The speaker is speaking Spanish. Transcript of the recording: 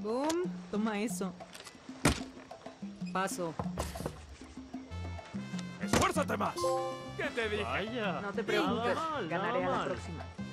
Boom, toma eso. Paso. ¡Esfuérzate más! ¿Qué te dije? Vaya. No te preocupes, Nada mal, ganaré nada a la mal. próxima.